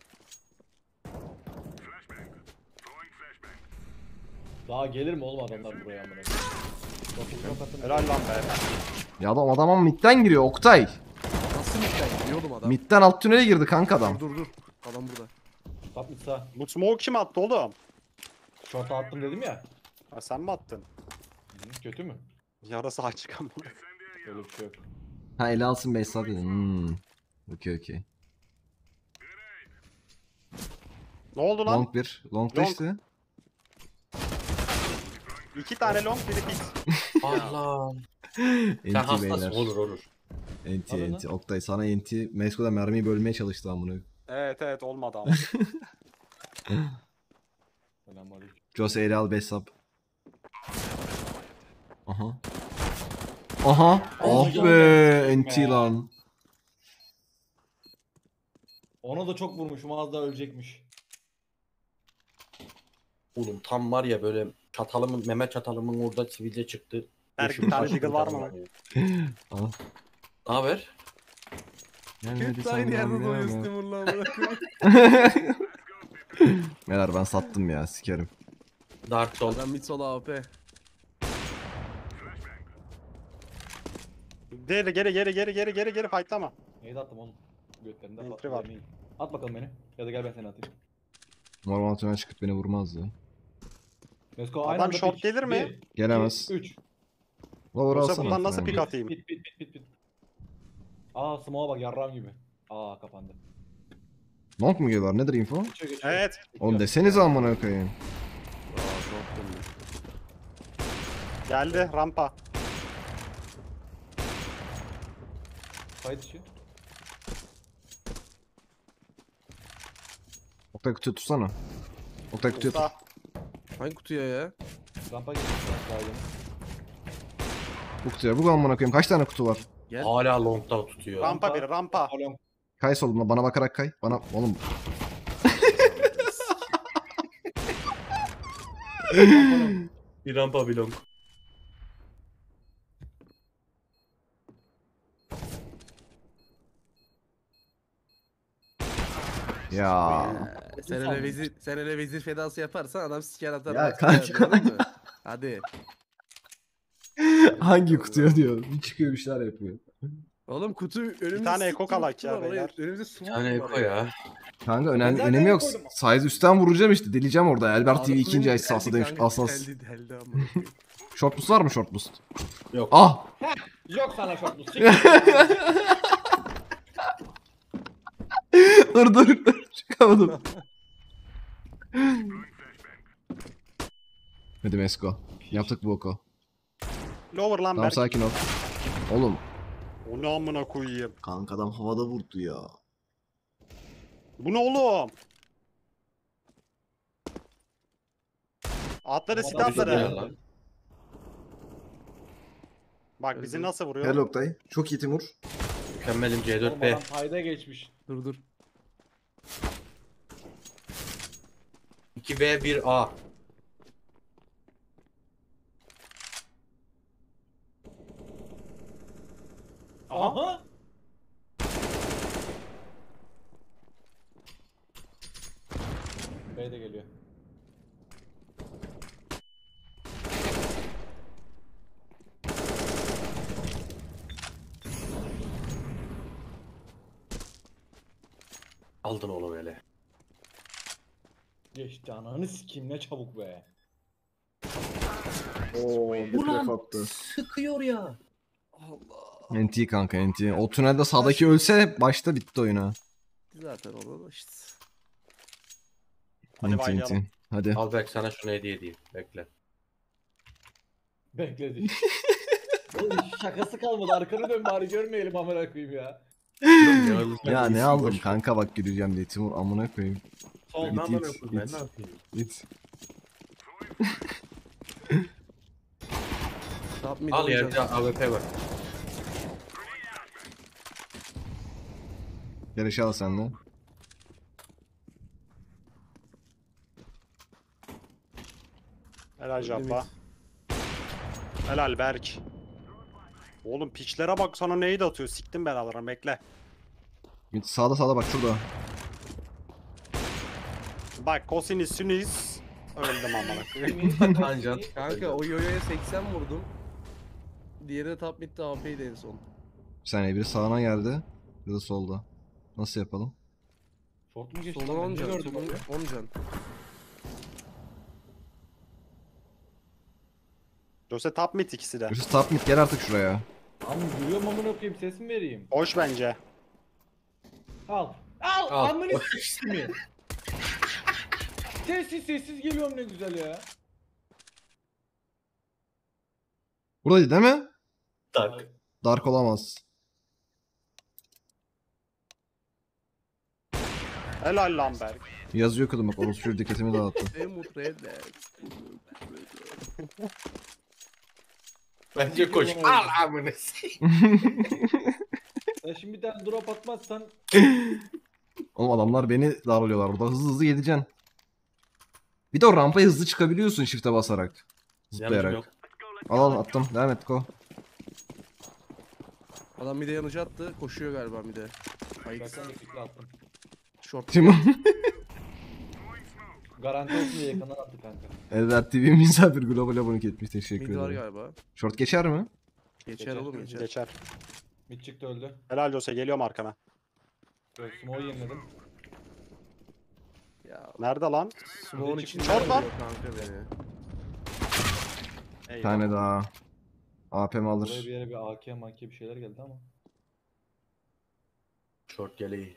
B: Daha gelir mi oğlum adamlar buraya amına koyayım? Yok atın.
E: Helal lan be.
A: Ya adam ama midden giriyor Oktay.
D: Nasıl midden gidiyor oğlum adam?
A: Midden alt tünele girdi kanka adam.
D: Dur. Adam burada.
B: Sap mı sağ?
E: Bu smoke kim attı oğlum?
B: Short'a attım dedim ya.
E: Ha, sen mi attın?
B: Kötü mü?
E: Yarası açık ama.
B: Öyle bir şey yok.
A: Ha ele alsın Behzat dedi. Okey.
E: Ne oldu lan?
A: Long 1. Long 5 işte.
E: 2 tane long, biri pit.
C: Allah. Sen
A: Enti
C: hastasın,
A: beyler.
C: olur.
A: Enti. Oktay sana enti. Mesko'da mermiyi bölmeye çalıştı amına.
E: Evet olmadı ama.
B: Selamünaleyküm.
A: Jose ele al Behzat. Aha. Ah
B: Oh,
A: be
B: ya.
A: enti lan.
B: Ona da çok vurmuşum, az daha ölecekmiş.
C: Oğlum tam var ya böyle çatalımın, Mehmet çatalımın orada sivilce çıktı.
E: Berk, bir tane jiggle var mı lan?
A: Al.
C: Ne haber?
D: Hep de aynı yerde doyuyorsun Timur'la amına koyayım.
A: Beyler ben sattım ya sikerim.
C: Dark Soul.
D: Adam mid solo AWP.
E: Geri fightlama.
B: Neyi de attım oğlum? Götlerinde
E: Entry
B: patladı
E: var.
B: yemeği. At bakalım beni. Ya da gel ben seni atayım.
A: Normal tünel çıkıp beni vurmazdı.
B: Mesko
E: Adam
B: aynı anda
E: short
B: pik.
E: gelir mi?
A: Gelemez.
B: 3.
A: Lower
E: Yoksa
A: alsana.
E: buradan nasıl
A: Yani.
E: pik atayım?
B: Bit. Aa smoke'a bak yarram gibi. Aa kapandı.
A: Long mu geliyorlar? Nedir info?
B: Geçiyor.
E: Evet.
A: Oğlum desenize amına koyayım.
E: Geldi rampa.
B: Fight işi.
A: Oktay kutuyu tutsana. Oktay kutuyu tut.
E: Usta.
D: Hangi kutuya ya?
B: Rampa geçmiş. Daha yeni.
A: Bu kutuya. Bu amına koyayım. Kaç tane kutu var?
D: Gel.
C: Hala long'da tutuyor.
E: Rampa biri rampa.
B: Alon.
A: Kay soluna bana bakarak kay. Bana oğlum.
C: Bir rampa bir long.
A: Ya.
D: Sen öyle vezir fedası yaparsan adam siker atar.
A: Ya
D: bak
A: kanka.
D: siker, anladın mı? Hadi.
A: Hangi kutuya diyor. Bir çıkıyor bir şeyler yapıyor.
D: Oğlum kutu önümüzde
E: tane
D: sıkıntı
E: eko kalak ya
D: var, oraya-
E: beyler.
D: Önümüzde smoke
C: Bir tane
D: var
C: eko ya.
A: Kanka
B: Ben zaten
A: önemi yok.
B: koydum.
A: Size üstten vuracağım işte. Deleyeceğim orada. Elbert TV
D: Adamın
A: ikinci ay
D: deldi
A: sahası demiş.
D: kanka,
A: Alsanız.
D: deldi amına koyayım.
A: Short boost var mı short boost?
C: Yok.
A: Ah!
B: Yok sana short bu.
A: dur. Çıkamadım. Hadi Mesko. Yaptık bu oku.
E: Lower lan
A: Tamam
E: Berk.
A: sakin ol. Oğlum.
E: O ne amına koyayım.
A: Kanka adam havada vurdu ya.
E: Bu ne oğlum? Atları sit
B: Adam
E: atları.
C: bizi lan.
E: Bak bizi nasıl vuruyor?
A: Helal Oktay. Çok iyi Timur.
C: Mükemmelim
B: Oğlum
C: C4B.
B: adam payda geçmiş.
D: Dur.
C: 2V1A.
B: Aha. B de geliyor.
C: Aldın oğlum hele.
B: Geçti ananı sikeyim ne çabuk be.
A: Oo, bir tref attı.
C: Sıkıyor ya.
D: Allah.
A: NT kanka NT. O tünelde sağdaki ölse başta bitti oyun ha.
D: Zaten onu da işte.
E: Hadi
A: NT.
E: baylayalım.
A: Hadi.
C: Al Berk sana şunu hediye edeyim. Bekle.
B: Bekledi. Oğlum şakası kalmadı arkanı dön bari görmeyelim amına koyayım ya.
A: Ya ne aldım kanka bak güleceğim diye Timur amına koyayım.
B: Son.
A: Git,
C: Ben bana
A: git,
C: yapayım, ben
A: git.
C: ne yapayım?
A: Git.
D: Top mid
C: Al
D: oynayacağız.
C: yerde AWP var.
A: Gel eşya al sen de.
E: Helal Jabba. Helal Berk. Oğlum piçlere bak sana neyi de atıyor. Siktim ben alırım bekle.
A: Git sağda bak şurada.
E: Bak kosinüs öldüm amına koyayım.
C: Tancan.
D: Kanka o yoyoya 80 vurdum. Diğeri de top mid'de AP'ydi en son.
A: Bir saniye biri sağına geldi. Biri de solda. Nasıl yapalım?
B: Short mu geçti?
D: Solun
B: lan? Ben
D: 10
B: ne
D: can.
B: gördüm
D: Solun
B: orada?
D: 10 can.
E: Döse top mid ikisi de.
A: Yusuf top mid gel artık şuraya.
B: Ama yürüyorum amına koyayım ses mi vereyim?
E: Hoş bence.
B: Al. Al.
C: Al.
B: Amına sikeyim. Sessiz geliyorum ne güzel ya.
A: Buradaydı değil mi?
C: Tak.
A: Dark olamaz.
E: Helal lan Berk.
A: Yazıyor okudum bak orası şu dikkatimi dağıttı.
D: Emut Redler.
C: Bence koş. Al amına.
B: Sen şimdi bir tane drop atmazsan
A: Oğlum adamlar beni darlıyorlar burada hızlı gideceksin. Bir de o rampaya hızlı çıkabiliyorsun shift'e basarak.
C: Yanıcım
A: Zıplayarak.
C: yok.
A: Al attım devam et go.
D: Adam mid'e yanıcı attı. Koşuyor galiba mid'e. Ayık.
B: baksana fikri attım.
D: Short.
A: Timur.
B: Garanti olsun diye yakından attı kanka.
A: Elver TV misafir global abonelik etmiş teşekkür
D: Mid var
A: ederim.
D: galiba.
A: Short geçer mi?
D: Geçer oğlum geçer.
E: Geçer.
B: Mid çıktı öldü.
E: Helal Döse geliyorum arkana.
B: Smoke'u yeniledim.
D: Ya
E: Nerede lan?
D: Smoke'un
B: çıktı.
D: içinde
E: Short var.
D: vuruyor kanka beni.
A: Bir tane daha. AP'm
B: Buraya
A: alır.
B: bir yere bir AK MK bir şeyler geldi ama.
C: Short geleği.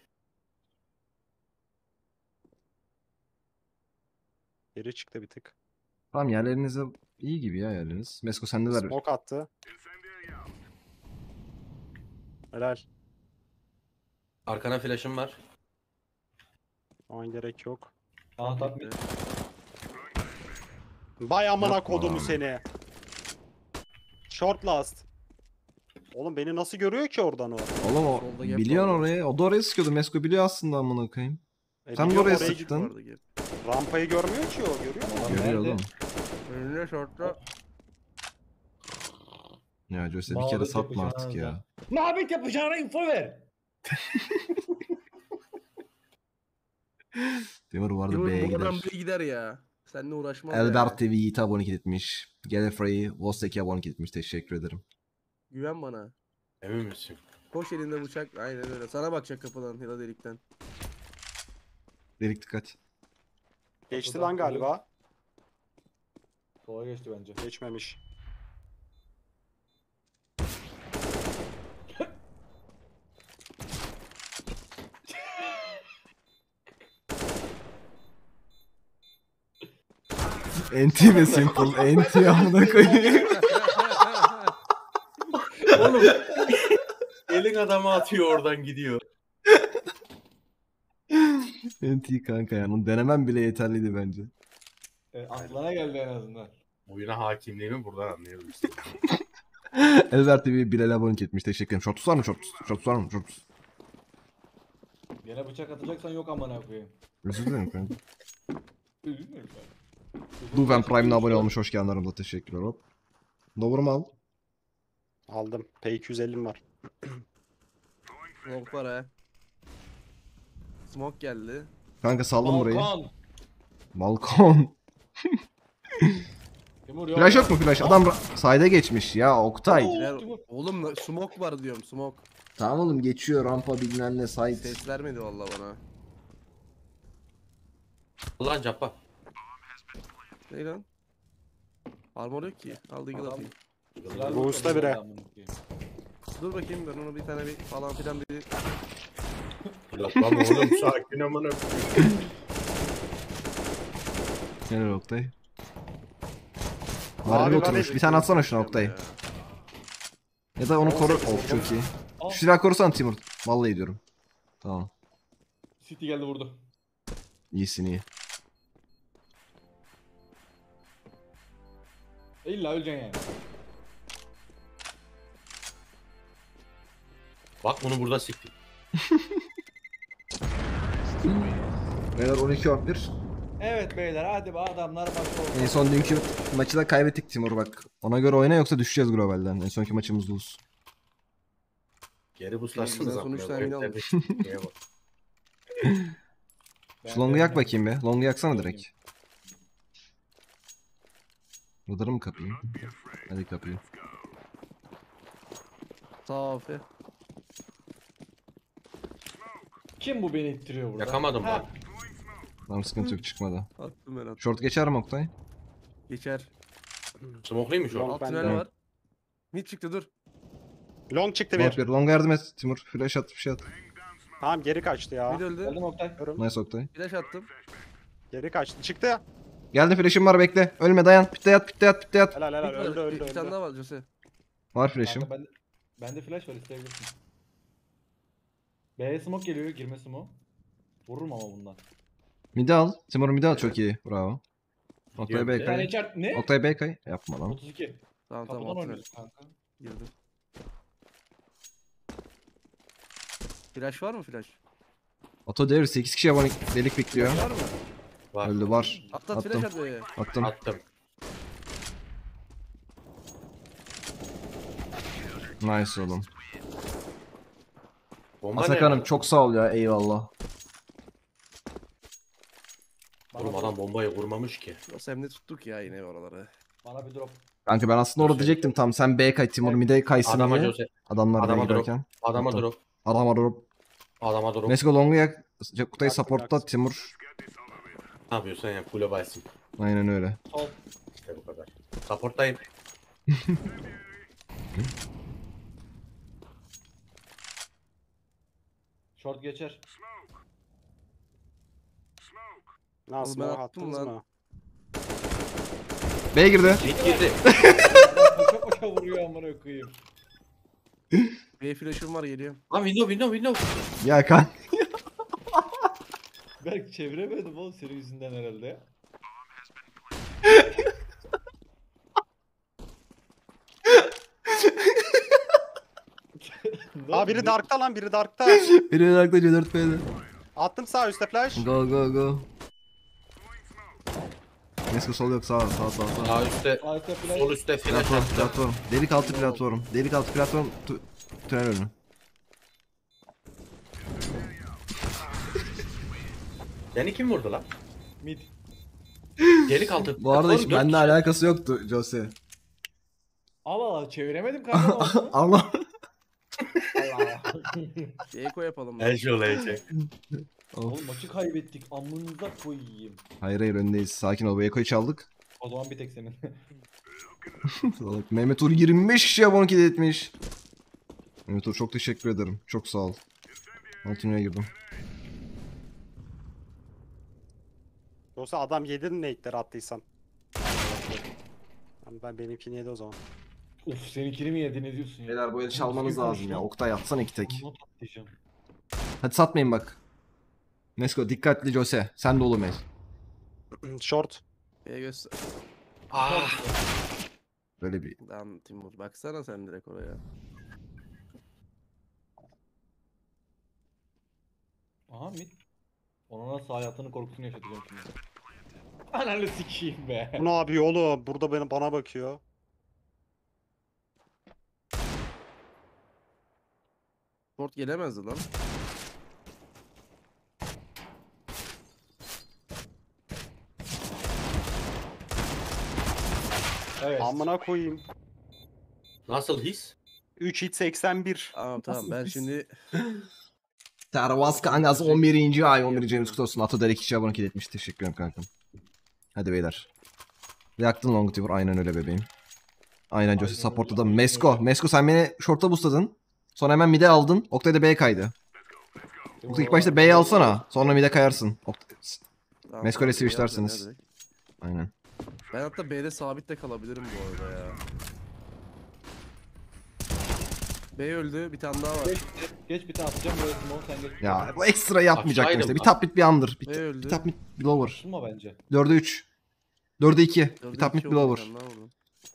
E: Geri çıktı bir tık.
A: Tamam yerlerinize iyi gibi ya yerleriniz. Mesko sen de ver.
E: Smoke attı. Helal.
C: Arkana flash'ım var.
E: Aman gerek yok.
B: Aa top mid.
E: Bay amına
A: Yapma
E: kodumu
A: lan.
E: seni. Short last. Oğlum beni nasıl görüyor ki oradan o?
A: Oğlum o
D: Solda gap
A: biliyorsun
D: var.
A: orayı. O da oraya sıkıyordu. Mesko biliyor aslında amına koyayım. Sen de
E: biliyorum,
A: oraya
E: oraya
A: sıktın.
E: gidiyor.
D: Vardı gap.
E: Rampayı görmüyor ki o, görüyor mu?
B: Adam
A: Görüyor
B: nerede?
A: oğlum.
D: Önüne shortla.
A: Ya Jose bir
B: Muhabbet
A: kere satma
B: yapacağına
A: artık ya.
B: da. Muhabbet yapacağına info ver.
A: Timur vardı
D: Timur
A: B'ye
D: bu
A: gider.
D: adam B'ye gider ya. Seninle uğraşmaz
A: Elbert
D: yani.
A: TV Yiğit'e abonelik etmiş. Gelefray'ı Vostek'e abonelik etmiş. Teşekkür ederim.
D: Güven bana.
C: Emin misin?
D: Koş elinde bıçak. Aynen öyle. Sana bakacak kapıdan ya da delikten.
A: Delik dikkat.
E: Geçti lan galiba.
B: Sola geçti bence.
E: Geçmemiş.
A: NT ve simple. NT amına koyayım.
C: Oğlum. Elin adamı atıyor oradan gidiyor.
A: NT kanka yani. Onu denemem bile yeterliydi bence.
B: Aklına geldi en azından.
C: Oyuna hakimliğimi buradan anlayabilirsin.
A: Elbert TV Bilal'e abonelik etmiş. Teşekkür ederim. Shorts var mı? Shorts var mı? Shorts.
B: Gene bıçak atacaksan yok amına koyayım.
A: Özür dilerim kanka.
B: Üzülmüyorum ben.
A: Duven Prime'le abone olmuş. Hoş geldin aramıza. Teşekkürler hop. Doğru al.
E: Aldım. P250'm var.
D: Smoke var ha. Smoke geldi.
A: Kanka saldım burayı.
B: Balkon.
A: Balkon.
B: Timur yok.
A: Flash yok mu flash? Adam side'e geçmiş ya Oktay.
B: Oo.
D: Biler-
B: Timur.
D: Oğlum smoke var diyorum smoke.
A: Tamam oğlum geçiyor rampa bilmem ne side.
D: Ses vermedi valla bana.
C: Lan Cabba.
D: Ne lan? Armor yok ki. Al Deagle
B: Adam-
D: atayım.
B: Silahlı
E: Boost'a
B: tutuyor
E: bire.
B: adamın ki.
D: Dur bakayım ben onu bir tane bir falan filan bir...
C: Bloklama oğlum sakin amına.
A: Helal Oktay.
E: Abi,
A: Var bir
E: ben
A: oturmuş.
E: de-
A: Bir tane atsana şuna Oktay. Ya da onu koru. Of çok iyi.
B: Al.
A: Şu silahı korusana Timur. Vallahi diyorum. Tamam.
B: City geldi vurdu.
A: İyisin iyi.
B: İlla öleceksin yani.
C: Bak bunu burada siktik.
A: Beyler 12-11.
B: Evet beyler hadi be adamlar başlıyor.
A: En son dünkü maçı da kaybettik Timur bak. Ona göre oyna yoksa düşeceğiz globalden. En sonki maçımız lose.
C: Geri buslarsınız.
D: Bizden son üç tane
C: amına
D: win
C: koyayım. Neye bak.
A: Şu longu yak bakayım be. Longu yaksana direkt. Radarı mı kapayım? Hadi kapayım.
D: Safi.
B: Kim bu beni ittiriyor burada?
C: Yakamadım
B: Ha,
C: lan.
A: Tamam sıkıntı yok çıkmadı.
D: Attım ben attım.
A: Short geçer mi Oktay?
D: Geçer.
E: Yok.
C: Smoke'lıymış o.
D: Alt
E: ben
D: tünel
E: de-
D: var. Mid çıktı dur.
E: Long çıktı
A: Long
E: bir.
A: bir. Longa yardım et Timur. Flash at bir şey at.
E: Tamam geri kaçtı ya.
D: Mid öldü.
B: Geldim Oktay.
A: Nice Oktay.
D: Flash attım.
E: Geri kaçtı. Çıktı.
A: Geldi flash'im var bekle. Ölme dayan. Pitte yat pitte yat pitte yat.
E: Helal helal
D: Mid var.
E: öldü öldü
D: Bir tane
E: öldü.
D: daha var Jose.
A: Var flash'im.
B: Kanka bende flash var isteyebilirsin. B'ye smoke geliyor girme smoke. Vururum ama bundan.
A: Midi al. Timur midi al çok iyi. Bravo. Oktay
C: Gidiyorum bir de.
B: Yani
A: Beykay.
B: içer ne?
A: Oktay Beykay. Yapma lan.
B: 32.
D: Tamam tamam
B: Kapıdan
D: alt tünel.
B: oynuyorsun kanka.
D: Girdim. Flash var mı flash?
A: Oto devir 8 kişi abonelik delik bekliyor.
D: Var mı?
C: Var.
A: Öldü var.
D: Atlat
A: Attım.
D: flash at be.
A: Attım.
C: Attım.
A: Nice oğlum.
C: Bomba
A: Atakan'ım
C: nerede?
A: çok sağ ol ya eyvallah.
C: Oğlum adam bombayı vurmamış ki.
D: Jose hem de tuttuk ya yine oraları.
B: Bana bir drop.
A: Kanka ben aslında orada diyecektim tam sen B kay Timur mid'e kaysın
C: Adama
A: diye.
C: Jose.
A: Adamlar
C: Adama
A: B'ye girerken.
C: Adama
A: Attım.
C: drop.
A: Adama drop.
C: Adama drop.
A: Nesco Long'u yak. Kutayı
E: Yaktım,
A: supportla
E: yaktım.
A: Timur.
C: Ne yapıyorsun ya? Globalsin.
A: Aynen öyle.
B: Sol.
C: İşte bu kadar. Support'tayım.
B: Short geçer.
E: Nasıl
D: Oğlum ben
E: mı?
D: attım
E: Attınız
D: lan.
E: mı?
A: B girdi.
C: Mid girdi.
B: Koşa koşa vuruyor amına koyayım.
D: B flash'ım var geliyor.
C: Lan window.
A: Ya kan.
B: Berk çeviremedim oğlum senin yüzünden herhalde. Ne
E: Aa
B: oldu?
E: biri Dark'ta lan biri Dark'ta.
A: Biri ayakta C4P'de.
E: Attım sağ üstte flash.
A: Go go go. Nesco sol yok sağ sağ sağ sağ.
C: Sağ üstte.
B: Arka flash.
C: Sol üstte flash
A: Platform
C: attım.
A: platform. Delik altı platform. Delik altı platform. Tünel önü.
C: Seni kim vurdu lan?
B: Mid.
C: Delik altı.
A: Bu arada hiç
C: Oğlum, dört
A: bende
C: kişi.
A: alakası yoktu Jose.
B: Allah Allah çeviremedim kanka.
A: Allah.
B: Allah Allah.
D: Eko yapalım.
C: El şu olacak.
B: Oğlum maçı kaybettik. Amınıza koyayım.
A: Hayır hayır öndeyiz. Sakin ol. Bu Eko'yu çaldık.
B: O zaman bir tek senin.
A: Salak. Mehmet Uğur 25 kişiye abonelik etmiş. Mehmet Uğur çok teşekkür ederim. Çok sağ ol. Altıncıya girdim.
E: Yoksa adam yedi nate'leri attıysan. Ben benimkini yedi o zaman.
B: Uf seninkini mi yedin ne diyorsun ya?
A: Beyler bu eli çalmanız lazım ya. Oktay atsana iki tek.
B: Not atlayacağım.
A: Hadi satmayın bak. Nesco dikkatli Jose. Sen de oğlum el.
E: Short.
D: B göster.
C: Ah.
A: Böyle bir.
D: Lan Timur baksana sen direkt oraya.
B: Aha mid. Ona nasıl hayatının korkusunu yaşatacağım şimdi. Ananı sikeyim be.
E: Bu ne yapıyor oğlum? Burada bana bakıyor.
D: Short gelemezdi lan.
B: Evet.
E: Amına koyayım.
C: Nasıl his?
E: 3 hit 81.
D: Tamam tamam ben
B: Nasıl?
D: şimdi
A: Tervaz kankası 11. ay 11. ayımız kutlu olsun. Ato Derek 2 abone etmiş. Teşekkür ederim kankam. Hadi beyler. Yaktın long tiver. Aynen öyle bebeğim. Aynen Jose support'ta da Mesko. Mesko sen beni short'a boostladın. Sonra hemen mid'e aldın. Oktay da B'ye kaydı. Oktay ilk başta B'ye alsana. Sonra mid'e kayarsın.
D: Tamam,
A: Mesko
D: tamam,
A: ile switchlersiniz.
D: hadi, hadi.
A: Aynen.
D: Ben hatta B'de sabit de kalabilirim bu arada ya. B öldü. Bir tane daha var.
B: Geç bir tane atacağım böyle smoke sen geç.
A: Ya bu ekstra yapmayacaktım
C: Aşağıydı
A: işte. Bir
C: mı?
A: top mid bir under.
D: B öldü.
A: Bir top mid bir lower.
B: Tutma bence.
A: 4'e 3. 4'e 2.
D: Dörde
A: Bir top mid
D: iki
A: bir
D: oldu,
A: lower.
D: bir tane daha vurdum.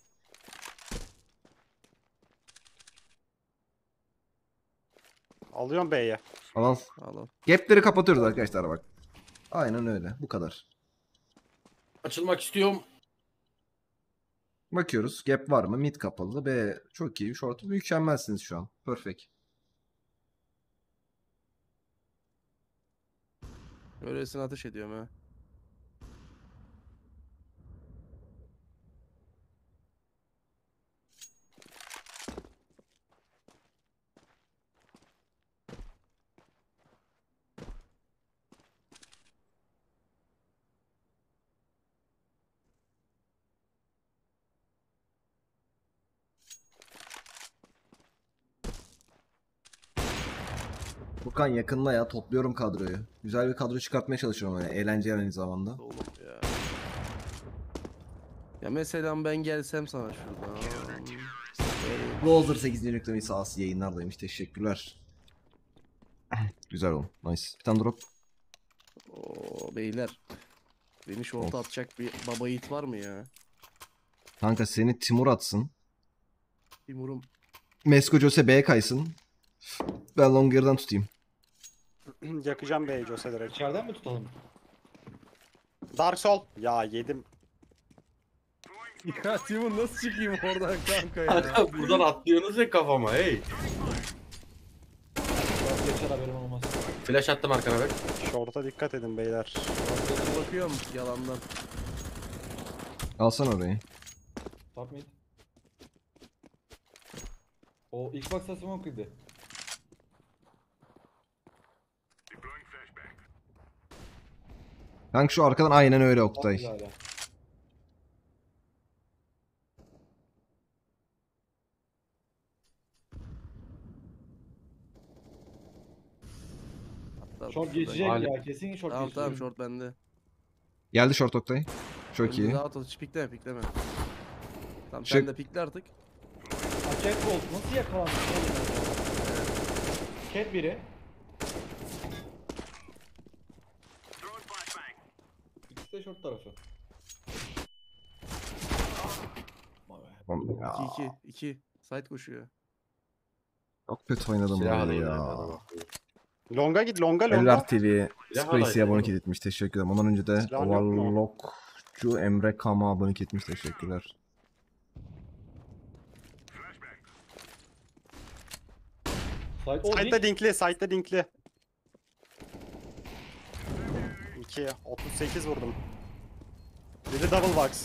E: Alıyorum B'ye.
A: Al.
D: Al al.
A: Gap'leri kapatıyoruz arkadaşlar bak. Aynen öyle. Bu kadar.
C: Açılmak istiyorum.
A: Bakıyoruz. Gap var mı? Mid kapalı. B çok iyi. Short mükemmelsiniz şu an. Perfect.
D: Öylesine ateş ediyorum ha.
A: Furkan yakınla ya. Topluyorum kadroyu. Güzel bir kadro çıkartmaya çalışıyorum öyle. Eğlenceli aynı zamanda.
D: Oğlum ya. Ya mesela ben gelsem sana şuradan.
A: Rozer 8. noktamayı sahası yayınlardaymış. Teşekkürler. Güzel oğlum. Nice. Bir tane drop.
D: Oo beyler. Beni şorta
A: Of.
D: atacak bir baba yiğit var mı ya?
A: Kanka seni Timur atsın.
D: Timurum.
A: Mesko Jose B'ye kaysın. Ben Longer'dan tutayım.
E: Yakacağım B'yi Jose direkt.
B: İçeriden mi tutalım?
E: Dark Soul. Ya yedim.
D: Ya Timur nasıl çıkayım oradan kanka ya?
C: Kanka buradan atlıyorsunuz ya kafama hey.
B: Biraz geçer haberim olmaz.
C: Flash attım arkana bak.
E: Short'a dikkat edin beyler.
D: Bakıyorum yalandan.
A: Alsana orayı.
B: Top mid. O ilk baksa smoke'ydı.
A: Kanka şu arkadan aynen öyle
B: Top mid
A: Oktay.
B: hala.
D: Hatta
B: Short geçecek
C: Hala.
B: ya kesin short
D: Tamam
B: geçecek.
D: tamam short bende.
A: Geldi short Oktay. Çok
D: Önde
A: iyi.
D: Rahat ol hiç pikleme pikleme. Tamam
A: Şey-
D: sen de pikle artık.
B: Catbolt nasıl yakalanmış oğlum ya? Cat biri. İkisi de short tarafı.
A: Ya,
D: 2-2. Side koşuyor.
A: çok kötü oynadım
C: Silah
A: orada
C: alayım
A: ya.
C: ben.
E: Longa git longa
A: Eller
E: longa.
A: TV
C: Silah
A: Spacey'e
C: alayım
A: abone
C: oğlum.
A: etmiş. Teşekkür ederim. Ondan önce de
E: Silah yok mu?
A: Overlockçu Emre Kama abone etmiş. Teşekkürler.
E: Side'da dinkli, side'da dinkli. 2, 38 vurdum. Biri double box.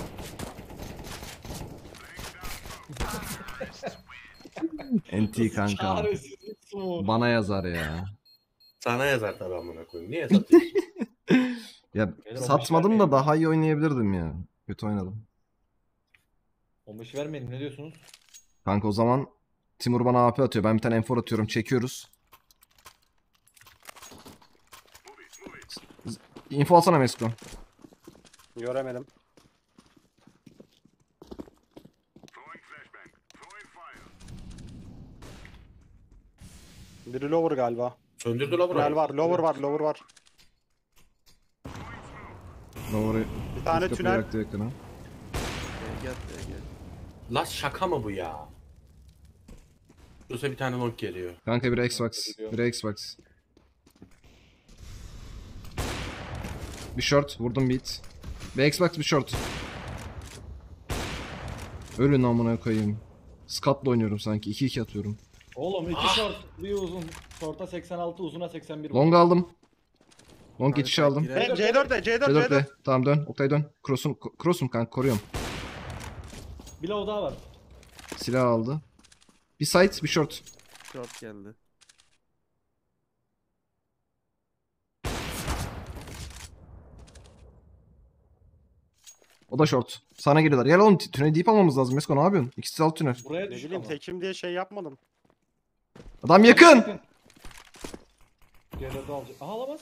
A: NT kanka.
B: Çaresizlik smoke.
A: Bana yazar ya.
C: Sana yazar tabi amına koyayım. Niye satıyorsun?
A: Ya
B: Beyler,
A: satmadım
B: 15
A: da daha iyi oynayabilirdim ya. Kötü oynadım.
B: 15 vermeyelim ne diyorsunuz?
A: Kanka o zaman Timur bana AP atıyor. Ben bir tane M4 atıyorum. Çekiyoruz. Info alsana Mesko.
E: Göremedim. Biri lower galiba.
C: Söndürdü la burayı.
E: Tünel var, lower var, lower var.
A: Doğru.
E: Bir tane
A: Kapıyı
E: tünel.
A: yaktı yakını.
D: Gel gel.
C: La şaka mı bu ya? Yoksa bir tane long geliyor.
A: Kanka bir Xbox. Bir Xbox. Bir short. Vurdum beat. Bir Xbox bir short. Ölün amına koyayım. Scott'la oynuyorum sanki. 2-2 atıyorum.
B: Oğlum 2 short bir uzun. Short'a 86 uzuna 81.
A: Long aldım. Long
D: Kanka,
A: geçişi aldım.
D: girer.
E: C4'de, C4,
A: C4
E: C4.
A: de. Tamam dön. Oktay dön. Cross'um kanka koruyorum.
B: Bir low daha var.
A: Silah aldı. Bir side bir short.
D: Short geldi.
A: O da short. Sana geliyorlar. Gel oğlum tünel deyip almamız lazım. Mesko ne yapıyorsun? İkisi alt tünel.
B: Buraya
E: Ne
B: düştü
E: bileyim
B: ama.
E: tekim diye şey yapmadım.
A: Adam yakın.
B: Geride alacak. Aha alamaz.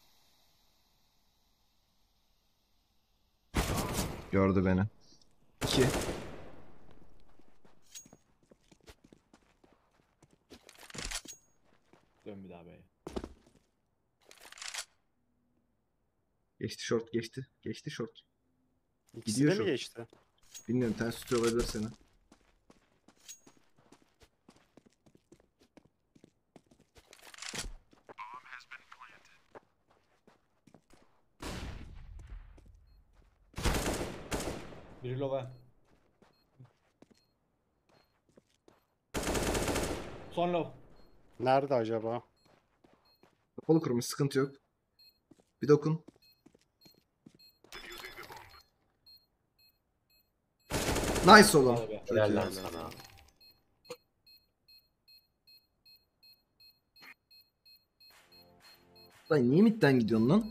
A: Gördü beni. 2.
B: Dön bir daha be.
A: Geçti short geçti. Geçti short.
E: İkisi
A: Gidiyor
E: de
A: şu.
E: mi geçti?
A: Bilmiyorum ters tutuyor olabilir seni.
B: Biri low. Son low.
E: Nerede acaba?
A: Kapalı kurmuş sıkıntı yok. Bir dokun. Nice oğlum.
B: Hadi be.
A: Çok
C: Helal
A: iyi.
C: lan sana.
A: Lan niye midden gidiyorsun lan?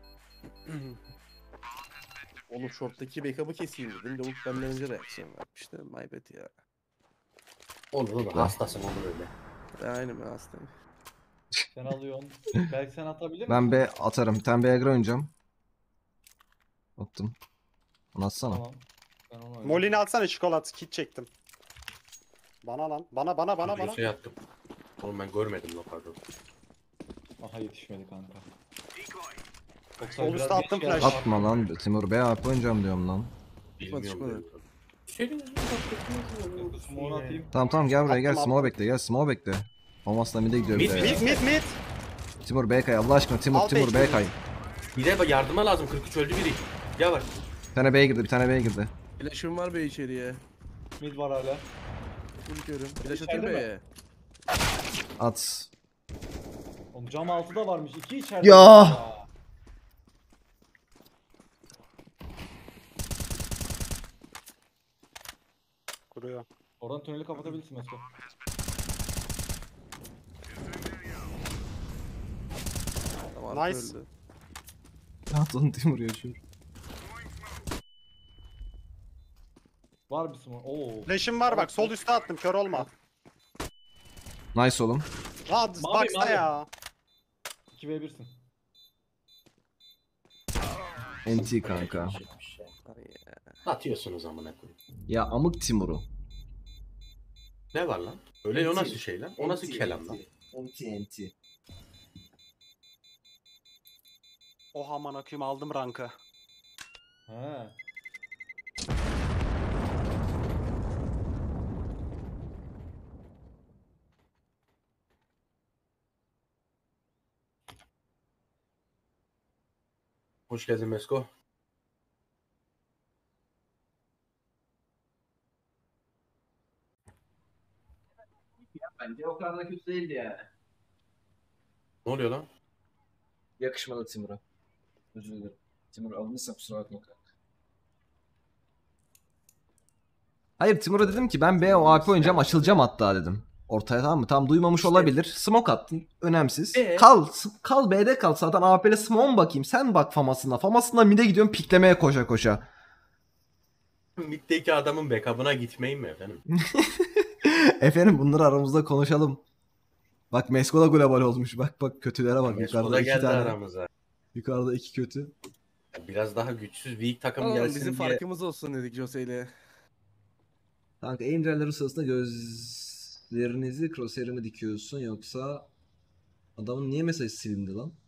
D: Oğlum short'taki backup'ı keseyim dedim. Lavuk benden önce reaksiyon vermişti. My bad ya.
C: Olur hastasın olur öyle.
D: Aynen ben hastayım.
B: Sen alıyorsun. Belki sen atabilir misin?
A: Ben B atarım. Bir tane B'ye oynayacağım. Attım. Onu atsana.
B: Tamam. Ben onu oynayayım.
E: Molini atsana çikolata kit çektim. Bana lan. Bana.
C: Şey attım. Oğlum ben görmedim lan pardon.
B: Aha yetişmedi kanka.
E: Sol üstte
B: biraz
E: attım
B: geç geldi.
E: flash.
A: Atma lan. Timur B AP oynayacağım diyorum lan.
C: Bilmiyorum.
D: çıkmadı.
C: diyorum. Senin yüzünden
B: Smoke'unu atayım.
A: Tamam gel buraya gel.
E: Attım,
A: Small
E: attım.
A: bekle gel. Small bekle. Olmazsa mid'e gidiyor bir de ya.
E: Mid.
A: Timur B kay. Allah aşkına Timur
E: Al
A: Timur B
E: bekle.
A: kay.
C: Bir de yardıma lazım 43 öldü biri. Yavaş.
A: Bir tane B'ye girdi. Bir tane B'ye girdi.
D: Flash'ım var be içeriye.
B: Mid var hala.
D: Full körüm. Flash atayım
B: İçeride mi?
D: B'ye.
A: At.
B: Oğlum cam altı da varmış. 2 içeride.
A: Ya!
E: Kuruyor.
B: Oradan tüneli kapatabilirsin Mesko.
D: Tamam
E: Nice.
D: öldü.
A: At onu Timur yaşıyor.
B: Var bir smoke. Oo.
E: Flash'im var bak sol üstte attım kör olma.
A: Nice oğlum.
E: Lan baksa
B: mavi.
E: ya.
B: 2v1'sin.
A: NT kanka.
D: Ay ya.
C: Atıyorsunuz amına koyayım.
A: Ya amık Timur'u.
C: Ne var lan? Öyle o nasıl şey lan? O nasıl kelam lan?
A: NT.
E: Oha amına koyayım aldım rankı.
B: He.
C: Hoş geldin Mesko.
A: Bence o kadar da kötü değildi yani.
C: Ne oluyor lan?
A: Yakışmadı Timur'a. Özür dilerim. Timur alınırsa kusura bakma kanka. Hayır Timur'a dedim ki ben B o AP oynayacağım açılacağım hatta dedim. Ortaya tamam mı? Tam duymamış
C: İşte.
A: olabilir. Smoke attın. Önemsiz.
C: Ee?
A: Kal B'de kal. Zaten AP'le smoke bakayım. Sen bak Famas'ına. Famas'ına mid'e gidiyorum piklemeye koşa koşa.
C: Mid'deki adamın backup'ına gitmeyin mi efendim?
A: Efendim bunları aramızda konuşalım. Bak Mesko da global olmuş. Bak kötülere bak.
C: Mesko
A: Yukarıda
C: da
A: iki
C: geldi
A: tane.
C: aramıza.
A: Yukarıda 2 kötü.
C: Biraz daha güçsüz weak takım
D: Oğlum
C: gelsin
D: bizim
C: diye.
D: farkımız olsun dedik Jose ile.
A: Kanka aim drive'ları sırasında gözlerinizi crosshair'e mi dikiyorsun yoksa adamın niye mesajı silindi lan?